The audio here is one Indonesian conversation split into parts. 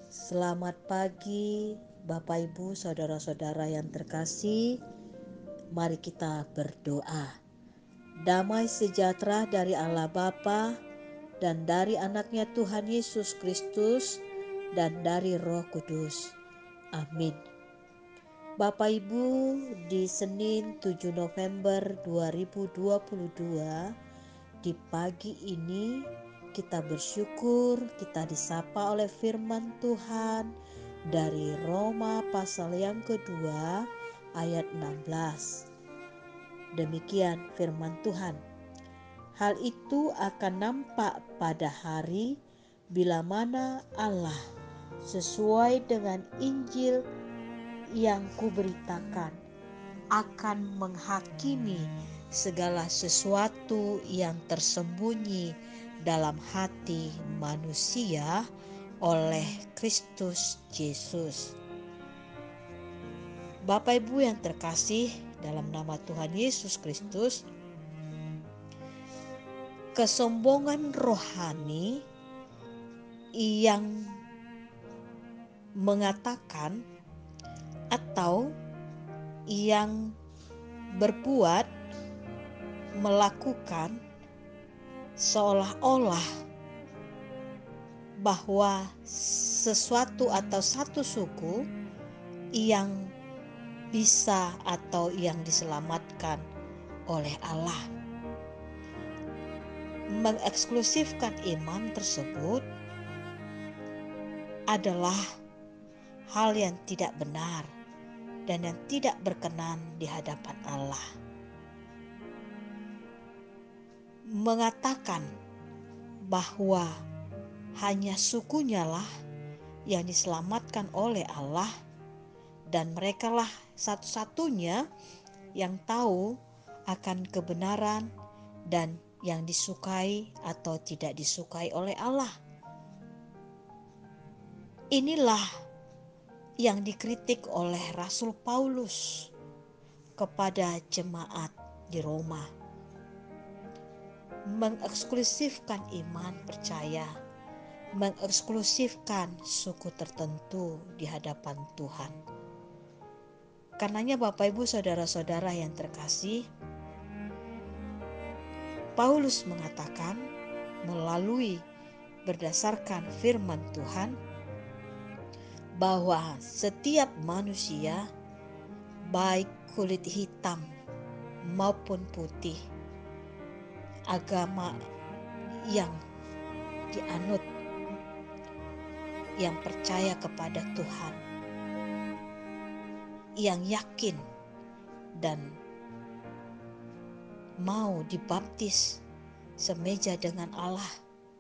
Selamat pagi Bapak Ibu saudara-saudara yang terkasih. Mari kita berdoa. Damai sejahtera dari Allah Bapa dan dari anaknya Tuhan Yesus Kristus dan dari Roh Kudus. Amin. Bapak Ibu, di Senin 7 November 2022 di pagi ini kita bersyukur kita disapa oleh firman Tuhan dari Roma pasal yang kedua ayat 16. Demikian firman Tuhan. Hal itu akan nampak pada hari bila mana Allah sesuai dengan Injil yang kuberitakan akan menghakimi segala sesuatu yang tersembunyi dalam hati manusia oleh Kristus Yesus. Bapak Ibu yang terkasih dalam nama Tuhan Yesus Kristus, kesombongan rohani yang mengatakan atau yang berbuat melakukan seolah-olah bahwa sesuatu atau satu suku yang bisa atau yang diselamatkan oleh Allah, mengeksklusifkan iman tersebut adalah hal yang tidak benar dan yang tidak berkenan di hadapan Allah. Mengatakan bahwa hanya sukunya lah yang diselamatkan oleh Allah dan merekalah satu-satunya yang tahu akan kebenaran dan yang disukai atau tidak disukai oleh Allah. Inilah yang dikritik oleh Rasul Paulus kepada jemaat di Roma. Mengeksklusifkan iman percaya, mengeksklusifkan suku tertentu di hadapan Tuhan. Karenanya Bapak Ibu saudara-saudara yang terkasih, Paulus mengatakan melalui berdasarkan firman Tuhan bahwa setiap manusia baik kulit hitam maupun putih, agama yang dianut, yang percaya kepada Tuhan, yang yakin dan mau dibaptis semeja dengan Allah,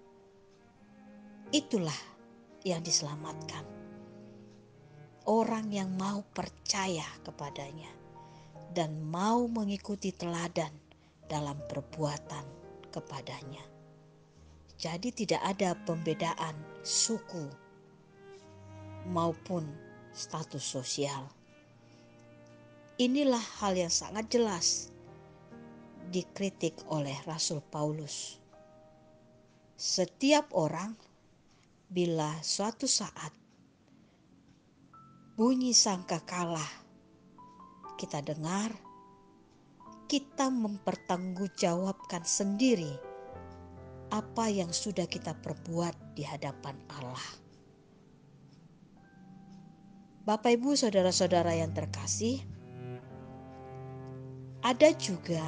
itulah yang diselamatkan. Orang yang mau percaya kepadanya dan mau mengikuti teladan dalam perbuatan kepadanya. Jadi tidak ada pembedaan suku maupun status sosial. Inilah hal yang sangat jelas dikritik oleh Rasul Paulus. Setiap orang bila suatu saat bunyi sangkakala kita dengar, kita mempertanggungjawabkan sendiri apa yang sudah kita perbuat di hadapan Allah. Bapak Ibu saudara-saudara yang terkasih, ada juga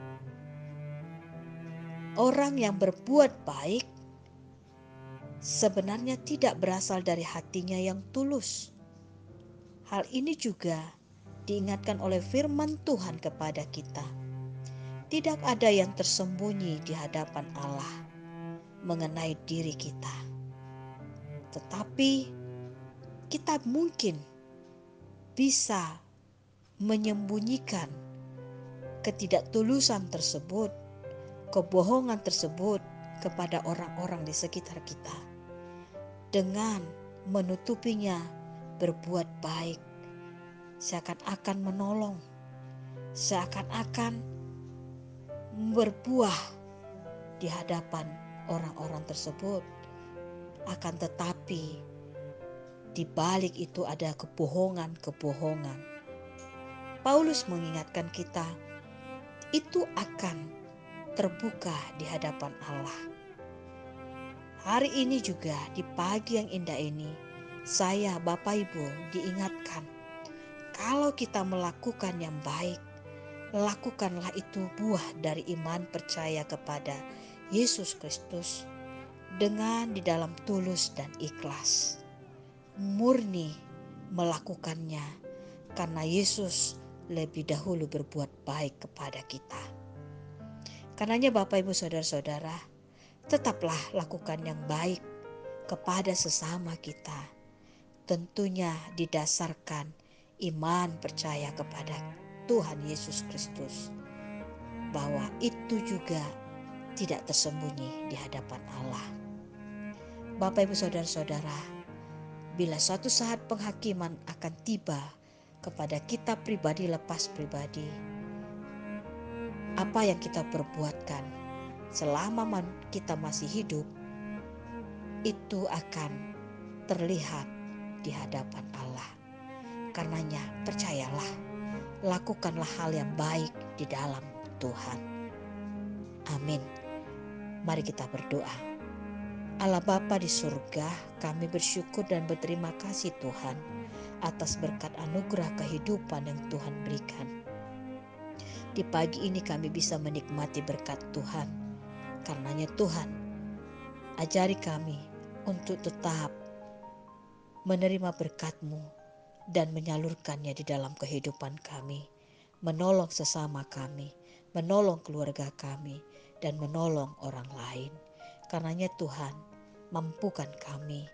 orang yang berbuat baik sebenarnya tidak berasal dari hatinya yang tulus. Hal ini juga diingatkan oleh firman Tuhan kepada kita. Tidak ada yang tersembunyi di hadapan Allah mengenai diri kita. Tetapi kita mungkin bisa menyembunyikan ketidaktulusan tersebut, kebohongan tersebut kepada orang-orang di sekitar kita dengan menutupinya berbuat baik, seakan-akan menolong, seakan-akan berbuah di hadapan orang-orang tersebut. Akan tetapi di balik itu ada kebohongan-kebohongan. Paulus mengingatkan kita, itu akan terbuka di hadapan Allah. Hari ini juga di pagi yang indah ini, saya Bapak Ibu diingatkan, kalau kita melakukan yang baik, lakukanlah itu buah dari iman percaya kepada Yesus Kristus dengan di dalam tulus dan ikhlas. Murni melakukannya karena Yesus lebih dahulu berbuat baik kepada kita. Karenanya Bapak Ibu Saudara-saudara, tetaplah lakukan yang baik kepada sesama kita. Tentunya didasarkan iman percaya kepada Tuhan Yesus Kristus, bahwa itu juga tidak tersembunyi di hadapan Allah. Bapak Ibu Saudara-saudara, bila suatu saat penghakiman akan tiba kepada kita pribadi lepas pribadi, apa yang kita perbuatkan selama kita masih hidup, itu akan terlihat di hadapan Allah. Karenanya percayalah, lakukanlah hal yang baik di dalam Tuhan. Amin. Mari kita berdoa. Allah Bapa di surga, kami bersyukur dan berterima kasih Tuhan atas berkat anugerah kehidupan yang Tuhan berikan. Di pagi ini kami bisa menikmati berkat Tuhan. Karenanya Tuhan, ajari kami untuk tetap menerima berkat-Mu dan menyalurkannya di dalam kehidupan kami, menolong sesama kami, menolong keluarga kami, dan menolong orang lain. Karenanya Tuhan, mampukan kami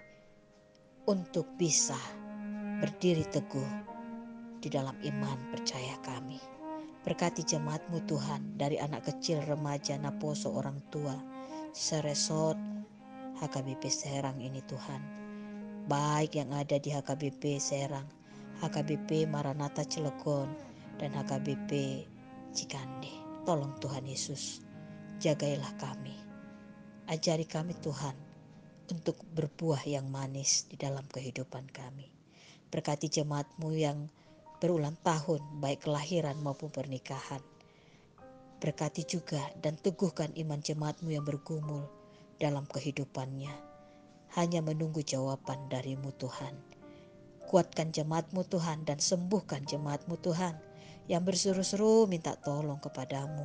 untuk bisa berdiri teguh di dalam iman percaya kami. Berkati jemaat-Mu Tuhan, dari anak kecil, remaja, naposo, orang tua, seresot HKBP Serang ini Tuhan. Baik yang ada di HKBP Serang, HKBP Maranatha Cilegon, dan HKBP Cikande. Tolong Tuhan Yesus, jagailah kami. Ajari kami Tuhan untuk berbuah yang manis di dalam kehidupan kami. Berkati jemaat-Mu yang berulang tahun, baik kelahiran maupun pernikahan. Berkati juga dan teguhkan iman jemaat-Mu yang bergumul dalam kehidupannya, hanya menunggu jawaban dari-Mu Tuhan. Kuatkan jemaat-Mu Tuhan dan sembuhkan jemaat-Mu Tuhan yang berseru-seru minta tolong kepadamu,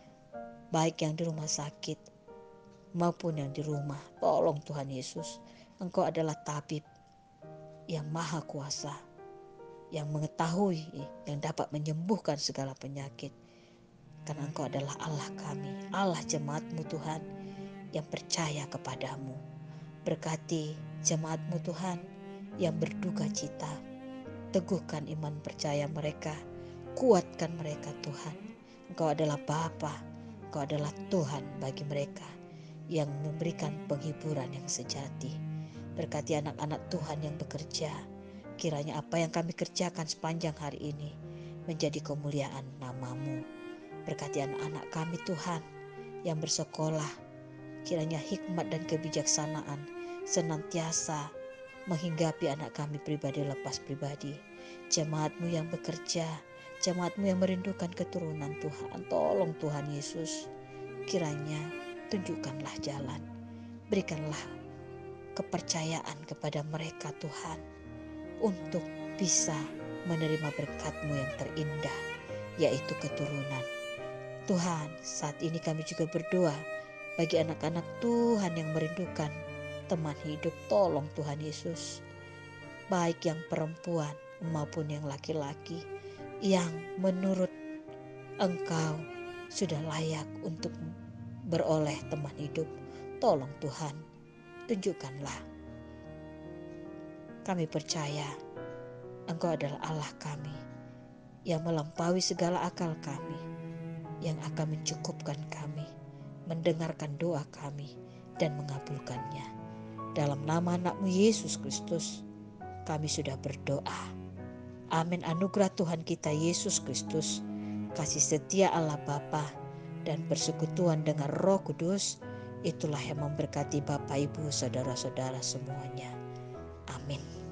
baik yang di rumah sakit maupun yang di rumah. Tolong Tuhan Yesus, Engkau adalah tabib yang maha kuasa, yang mengetahui, yang dapat menyembuhkan segala penyakit. Karena Engkau adalah Allah kami, Allah jemaat-Mu Tuhan yang percaya kepadamu. Berkati jemaat-Mu Tuhan yang berduka cita, teguhkan iman percaya mereka, kuatkan mereka Tuhan. Engkau adalah Bapa, Engkau adalah Tuhan bagi mereka yang memberikan penghiburan yang sejati. Berkati anak-anak Tuhan yang bekerja, kiranya apa yang kami kerjakan sepanjang hari ini menjadi kemuliaan nama-Mu. Berkati anak-anak kami Tuhan yang bersekolah, kiranya hikmat dan kebijaksanaan senantiasa menghinggapi anak kami pribadi lepas pribadi. Jemaat-Mu yang bekerja, jemaat-Mu yang merindukan keturunan Tuhan, tolong Tuhan Yesus, kiranya tunjukkanlah jalan, berikanlah kepercayaan kepada mereka Tuhan, untuk bisa menerima berkat-Mu yang terindah, yaitu keturunan. Tuhan, saat ini kami juga berdoa bagi anak-anak Tuhan yang merindukan teman hidup. Tolong Tuhan Yesus, baik yang perempuan maupun yang laki-laki, yang menurut Engkau sudah layak untuk beroleh teman hidup. Tolong Tuhan, tunjukkanlah. Kami percaya Engkau adalah Allah kami yang melampaui segala akal kami, yang akan mencukupkan kami, mendengarkan doa kami, dan mengabulkannya. Dalam nama anak-Mu Yesus Kristus, kami sudah berdoa. Amin. Anugerah Tuhan kita Yesus Kristus, kasih setia Allah Bapa, dan persekutuan dengan Roh Kudus, itulah yang memberkati Bapak, Ibu, saudara-saudara semuanya. Amin.